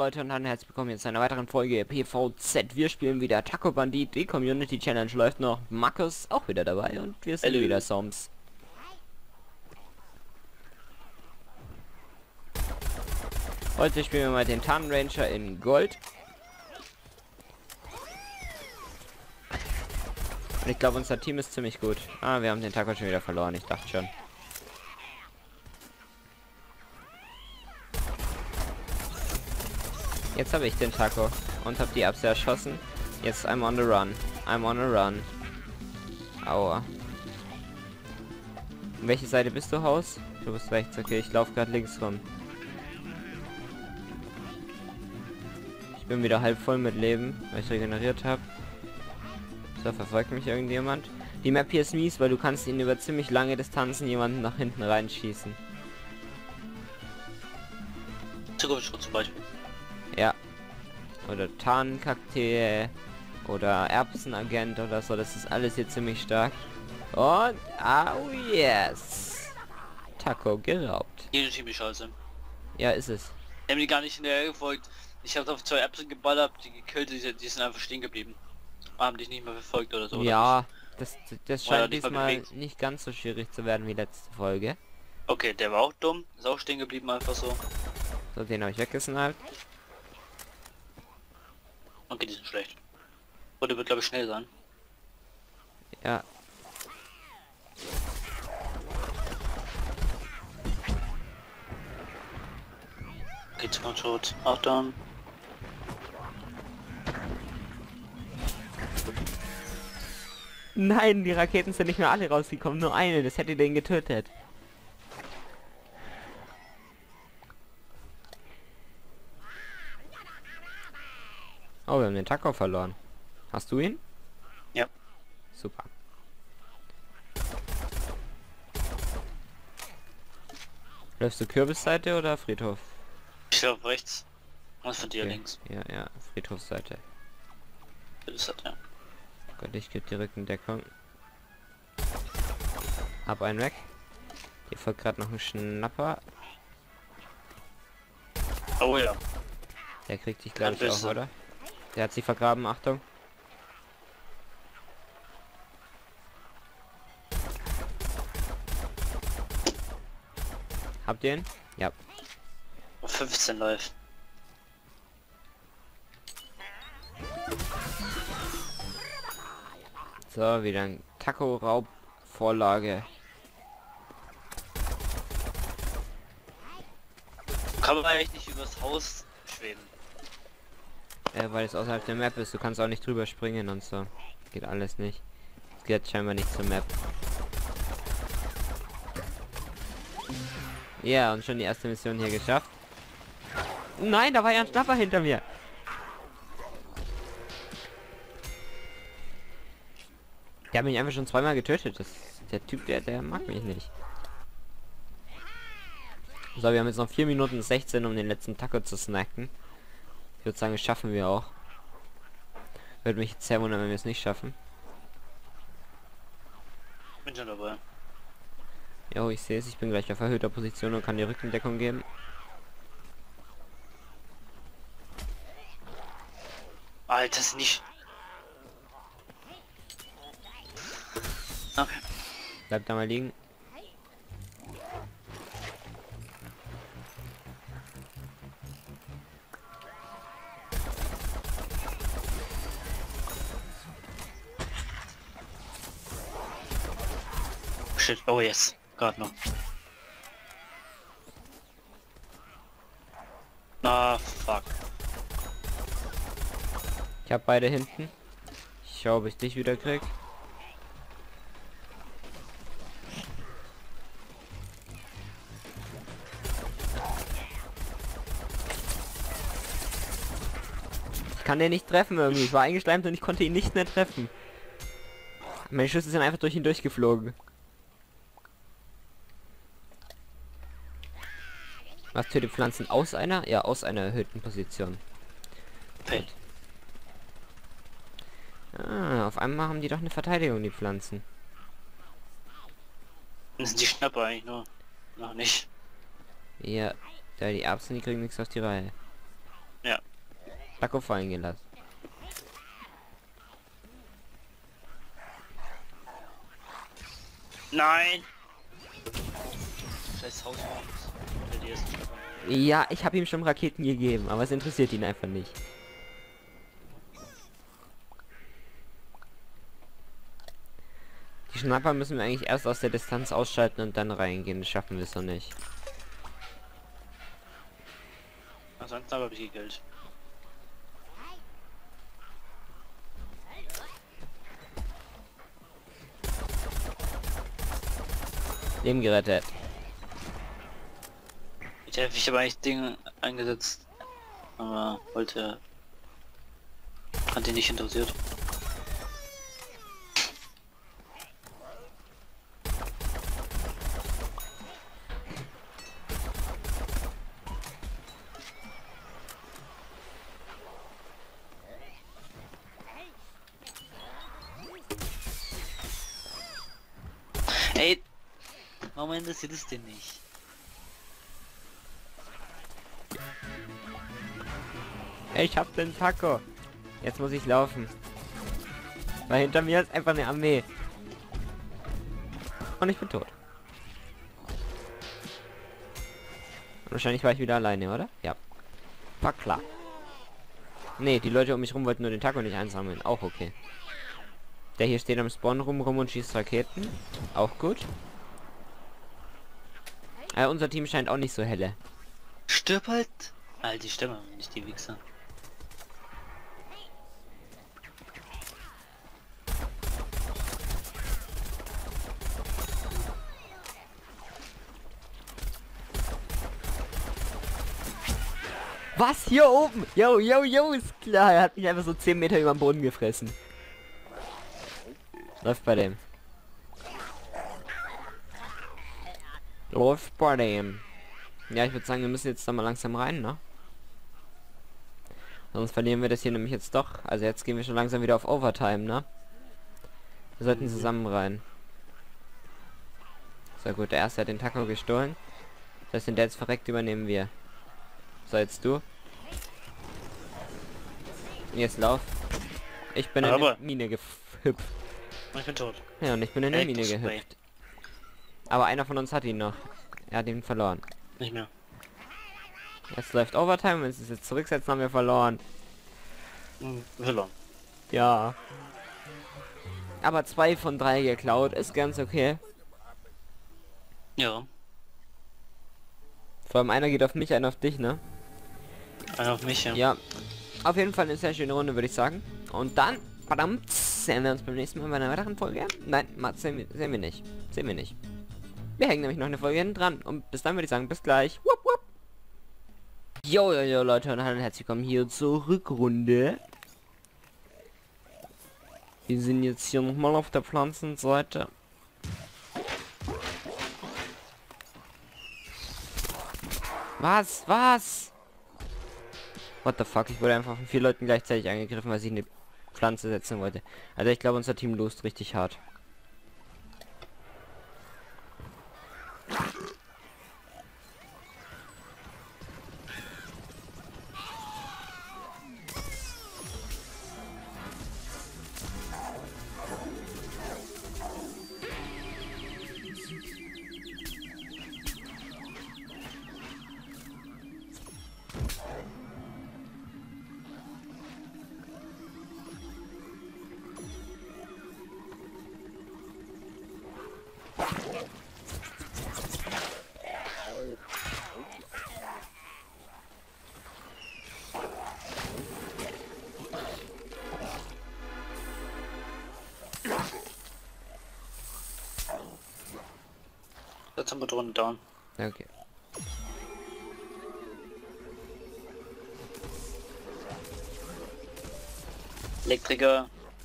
Leute und herzlich willkommen jetzt zu einer weiteren Folge PvZ. Wir spielen wieder Taco Bandit, die Community Challenge läuft noch. Markus auch wieder dabei und wir sind Hallo. wieder Soms. Heute spielen wir mal den Tarnranger in Gold. Und ich glaube, unser Team ist ziemlich gut. Ah, wir haben den Taco schon wieder verloren, ich dachte schon. Jetzt habe ich den Taco und habe die Erbse erschossen. Jetzt I'm on the run. I'm on a run. Aua. Und welche Seite bist du, Haus? Du bist rechts, okay, ich laufe gerade links rum. Ich bin wieder halb voll mit Leben, weil ich regeneriert habe. So, verfolgt mich irgendjemand? Die Map hier ist mies, weil du kannst ihn über ziemlich lange Distanzen jemanden nach hinten reinschießen. Zukunftsschutz zum Beispiel. Ja. Oder Tarnkakteen oder Erbsenagent oder so. Das ist alles hier ziemlich stark. Und oh yes. Taco geraubt. Jede ziemlich scheiße. Ja, ist es. Die haben die gar nicht hinterher gefolgt. Ich habe auf 2 Erbsen geballert, die gekillt, die sind einfach stehen geblieben. Haben dich nicht mehr verfolgt oder so. Ja, das Oder scheint nicht mal diesmal bewegt. nicht ganz so schwierig zu werden wie letzte Folge. Okay, der war auch dumm. Ist auch stehen geblieben einfach so. So, den habe ich weggesniped. Okay, die sind schlecht. Oder wird glaube ich schnell sein. Ja. Okay, Zukunftsschutz. Auch dann. Nein, die Raketen sind nicht mehr alle rausgekommen, nur eine, das hätte den getötet. Oh, wir haben den Taco verloren. Hast du ihn? Ja. Super. Läufst du Kürbisseite oder Friedhof? Ich glaube rechts. Was von dir Okay. links. Ja, ja, Friedhofsseite. Das ist das, ja. Gott, ich gebe die Rückendeckung. Hab einen weg. Hier folgt gerade noch ein Schnapper. Oh ja. Der kriegt dich, glaube ich, auch, Bist du. oder? Der hat sich vergraben, Achtung. Habt ihr ihn? Ja. Auf 15 live. So, wieder ein Taco-Raub-Vorlage. Kann man eigentlich nicht übers Haus schweben. Weil es außerhalb der Map ist. Du kannst auch nicht drüber springen und so. Geht alles nicht. Es geht scheinbar nicht zur Map. Ja, und schon die erste Mission hier geschafft. Nein, da war ja ein Schnapper hinter mir. Der hat mich einfach schon zweimal getötet. Der Typ, der mag mich nicht. So, wir haben jetzt noch 4 Minuten 16, um den letzten Taco zu snacken. Ich würde sagen, das schaffen wir auch. Würde mich jetzt sehr wundern, wenn wir es nicht schaffen. Bin schon dabei. Jo, ich sehe es. Ich bin gleich auf erhöhter Position und kann die Rückendeckung geben. Alter, ist nicht. Okay. Bleibt da mal liegen. Shit. Oh yes. Gerade noch. Ah, fuck. Ich habe beide hinten. Ich schaue, ob ich dich wieder krieg. Ich kann den nicht treffen irgendwie. Ich war eingeschleimt und ich konnte ihn nicht mehr treffen. Meine Schüsse sind einfach durch ihn durchgeflogen. Was tötet Pflanzen aus einer? Ja, aus einer erhöhten Position. Hey. Ah, auf einmal haben die doch eine Verteidigung, die Pflanzen. Das sind die Schnapper eigentlich nur. Noch nicht. Ja, da die Erbsen, die kriegen nichts auf die Reihe. Ja. Taco fallen gelassen. Nein! Scheiß Haus. Ja, ich habe ihm schon Raketen gegeben, aber es interessiert ihn einfach nicht. Die Schnapper müssen wir eigentlich erst aus der Distanz ausschalten und dann reingehen. Das schaffen wir es noch nicht. Ansonsten habe ich Geld. Leben gerettet. Ich habe eigentlich Dinge eingesetzt, aber hat ihn nicht interessiert. Ey, warum interessiert es denn nicht? Ich hab den Taco. Jetzt muss ich laufen. Weil hinter mir ist einfach eine Armee. Und ich bin tot. Und wahrscheinlich war ich wieder alleine, oder? Ja. War klar. Nee, die Leute um mich rum wollten nur den Taco nicht einsammeln. Auch okay. Der hier steht am Spawn rum und schießt Raketen. Auch gut. Unser Team scheint auch nicht so helle. Stirb halt! Alter, die Stimme, nicht die Wichser. Was? Hier oben? Yo, yo, yo, ist klar. Er hat mich einfach so 10 Meter über den Boden gefressen. Läuft bei dem. Läuft bei dem. Ja, ich würde sagen, wir müssen jetzt da mal langsam rein, ne? Sonst verlieren wir das hier nämlich jetzt doch. Also jetzt gehen wir schon langsam wieder auf Overtime, ne? Wir sollten zusammen rein. So gut, der erste hat den Taco gestohlen. Das heißt, wenn der jetzt verreckt, übernehmen wir. So, jetzt du. Jetzt lauf. Ich bin in die Mine gehüpft. Ich bin tot. Ja, und ich bin in der Mine gehüpft. Aber einer von uns hat ihn noch. Er hat ihn verloren. Nicht mehr. Jetzt läuft Overtime, wenn sie es jetzt zurücksetzen, haben wir verloren. Verloren. Ja. Aber 2 von 3 geklaut, ist ganz okay. Ja. Vor allem einer geht auf mich, einer auf dich, ne? Einer auf mich, ja. Ja. Auf jeden Fall eine sehr schöne Runde, würde ich sagen. Und dann, verdammt, sehen wir uns beim nächsten Mal bei einer weiteren Folge. Nein, sehen wir nicht. Sehen wir nicht. Wir hängen nämlich noch eine Folge hinten dran. Und bis dann würde ich sagen, bis gleich. Wupp, wupp. Jo, jo, jo, Leute, und hallo und herzlich willkommen hier zur Rückrunde. Wir sind jetzt hier nochmal auf der Pflanzenseite. Was? Was? What the fuck? Ich wurde einfach von 4 Leuten gleichzeitig angegriffen, weil ich eine Pflanze setzen wollte. Also ich glaube, unser Team lost richtig hart. Jetzt haben wir Drohne down. Okay. Elektriker.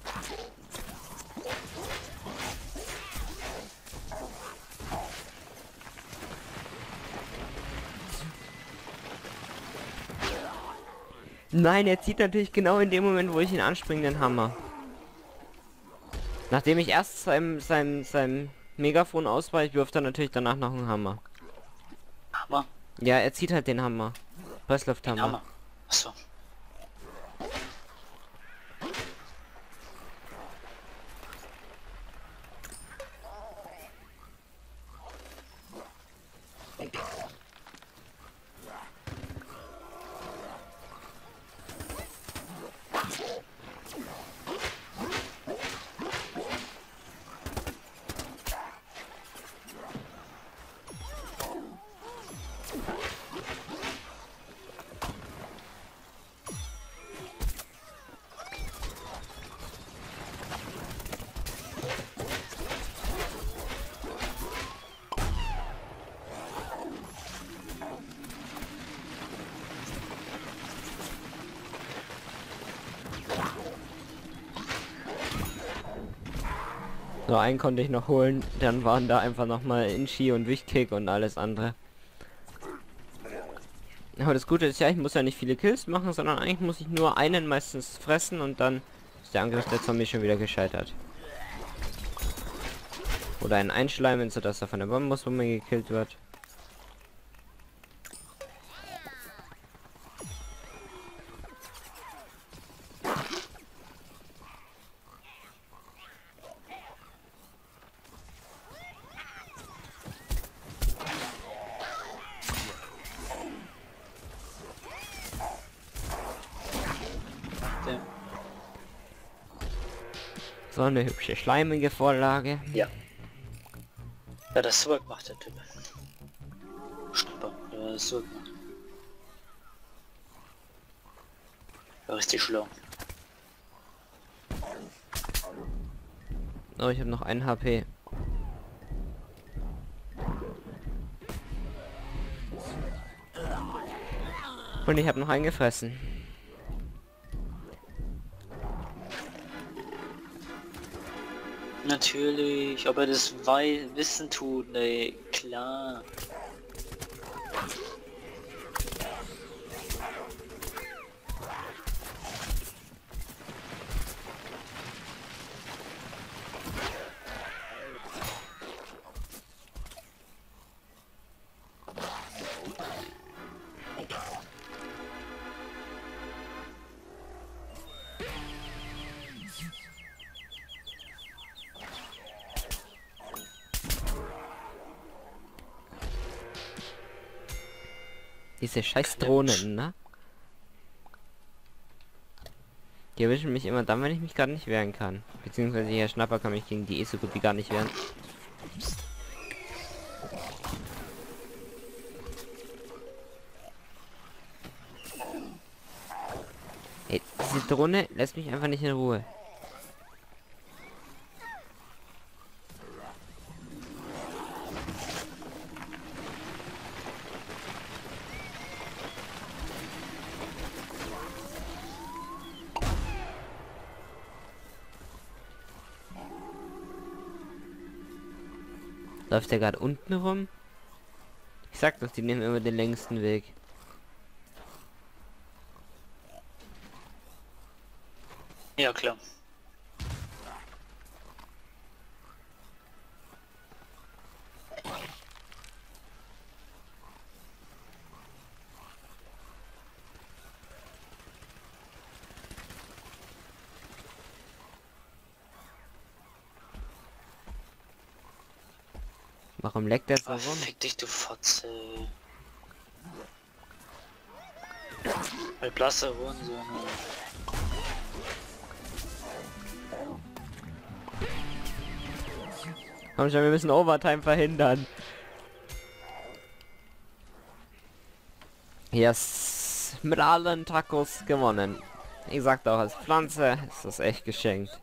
Nein, er zieht natürlich genau in dem Moment, wo ich ihn anspringe, den Hammer. Nachdem ich erst sein Megafon ausweiche, wirft er natürlich danach noch einen Hammer. Hammer? Ja, er zieht halt den Hammer. Presslufthammer. Hammer. Achso. So, einen konnte ich noch holen. Dann waren da einfach nochmal Inchi und Wichtkick und alles andere. Aber das Gute ist ja, ich muss ja nicht viele Kills machen, sondern eigentlich muss ich nur einen meistens fressen und dann ist der Angriff der Zombie schon wieder gescheitert. Oder einen einschleimen, sodass er von der Bambuswumme gekillt wird. So eine hübsche schleimige Vorlage. Ja. Ja, das Swag macht der Typ. Schnapper, ja, das Swag macht. Ja, richtig schlau. Oh, ich habe noch 1 HP. Und ich habe noch einen gefressen. Natürlich, ob er das wissen tut, ne, klar. Diese scheiß Drohnen, ne? Die erwischen mich immer dann, wenn ich mich gerade nicht wehren kann. Beziehungsweise der Schnapper kann mich gegen die so gut wie gar nicht wehren. Ey, diese Drohne lässt mich einfach nicht in Ruhe. Läuft der gerade unten rum? Ich sag doch, die nehmen immer den längsten Weg. Ja, klar. Warum leckt der so Ach, rum? fick dich, du Fotze. Ein blasser Hurensohn. Komm schon, wir müssen Overtime verhindern. Yes, mit allen Tacos gewonnen. Ich sag doch, als Pflanze ist das echt geschenkt.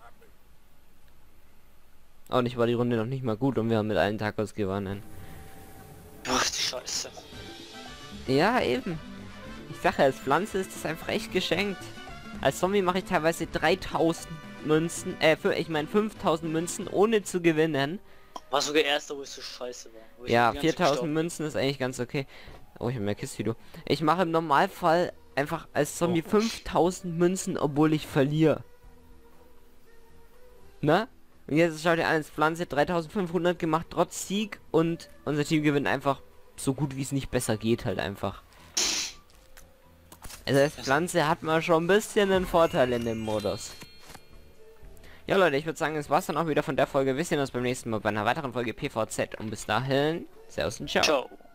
Und ich war die Runde noch nicht mal gut und wir haben mit allen Tacos gewonnen. Ach, die Scheiße. Ja, eben. Ich sage, als Pflanze ist das einfach echt geschenkt. Als Zombie mache ich teilweise 3000 Münzen, ich meine 5000 Münzen, ohne zu gewinnen. War sogar erster, wo ich so scheiße war. Ja, 4000 Münzen ist eigentlich ganz okay. Oh, ich habe mehr Kiste wie du. Ich mache im Normalfall einfach als Zombie 5000 Münzen, obwohl ich verliere. Ne? Und jetzt schaut ihr an, als Pflanze 3500 gemacht, trotz Sieg, und unser Team gewinnt einfach so gut wie es nicht besser geht halt einfach. Also als Pflanze hat man schon ein bisschen einen Vorteil in dem Modus. Ja Leute, ich würde sagen, es war's dann auch wieder von der Folge. Wir sehen uns beim nächsten Mal bei einer weiteren Folge PvZ und bis dahin, servus und ciao. Ciao.